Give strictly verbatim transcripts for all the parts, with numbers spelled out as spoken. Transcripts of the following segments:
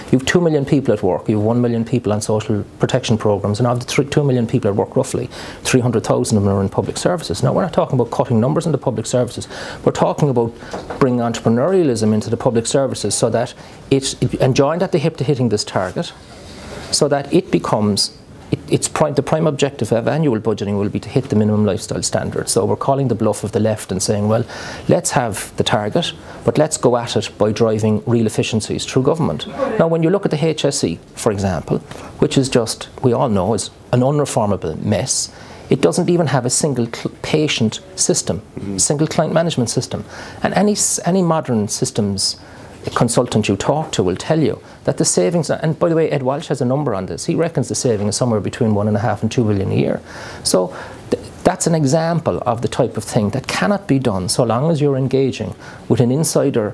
You have two million people at work, you have one million people on social protection programmes, and of the two million people at work, roughly three hundred thousand of them are in public services. Now, we're not talking about cutting numbers in the public services, we're talking about bringing entrepreneurialism into the public services so that it, it and joined at the hip to hitting this target, so that it becomes It, it's prime, the prime objective of annual budgeting will be to hit the minimum lifestyle standards. So we're calling the bluff of the left and saying, well, let's have the target, but let's go at it by driving real efficiencies through government. Now, when you look at the H S E, for example, which is just, we all know, is an unreformable mess, it doesn't even have a single patient system, mm-hmm. single client management system. And any, any modern systems consultant you talk to will tell you that the savings, and by the way, Ed Walsh has a number on this, he reckons the saving is somewhere between one and a half and two billion a year. So th that's an example of the type of thing that cannot be done so long as you're engaging with an insider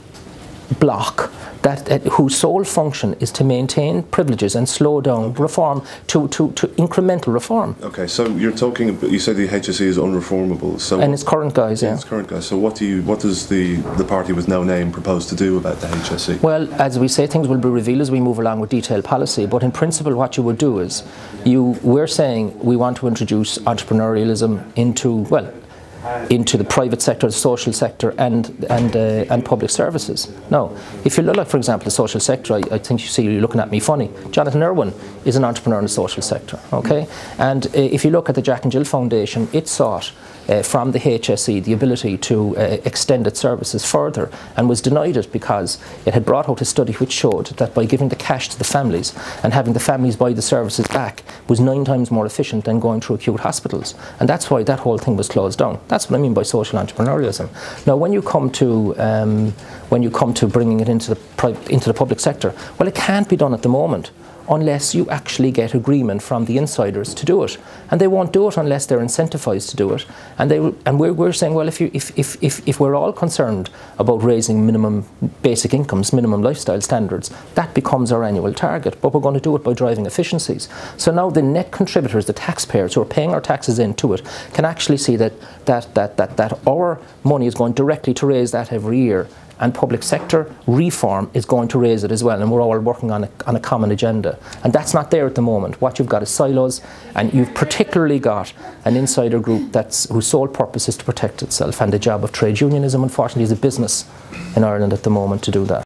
block that, that whose sole function is to maintain privileges and slow down reform to, to, to incremental reform. Okay, so you're talking about, you said the H S E is unreformable. So and its current guise, yeah. Its current guise. So what do you, what does the, the party with no name propose to do about the H S E? Well, as we say, things will be revealed as we move along with detailed policy, but in principle what you would do is, you, we're saying we want to introduce entrepreneurialism into, well, into the private sector, the social sector, and and uh, and public services. Now, if you look at, for example, the social sector, I, I think you see you're looking at me funny. Jonathan Irwin is an entrepreneur in the social sector, okay? And uh, if you look at the Jack and Jill Foundation, it sought uh, from the H S E the ability to uh, extend its services further, and was denied it because it had brought out a study which showed that by giving the cash to the families and having the families buy the services back was nine times more efficient than going through acute hospitals. And that's why that whole thing was closed down. That's what I mean by social entrepreneurialism. Now, when you come to um, when you come to bringing it into the private, into the public sector, well, it can't be done at the moment unless you actually get agreement from the insiders to do it, and they won't do it unless they're incentivized to do it. And they and we're, we're saying, well, if you if, if if if we're all concerned about raising minimum basic incomes, minimum lifestyle standards, that becomes our annual target. But we're going to do it by driving efficiencies. So now the net contributors, the taxpayers who are paying our taxes into it, can actually see that that that that that our money is going directly to raise that every year. And public sector reform is going to raise it as well, and we're all working on a, on a common agenda. And that's not there at the moment. What you've got is silos, and you've particularly got an insider group that's, whose sole purpose is to protect itself, and the job of trade unionism, unfortunately, is a business in Ireland at the moment to do that.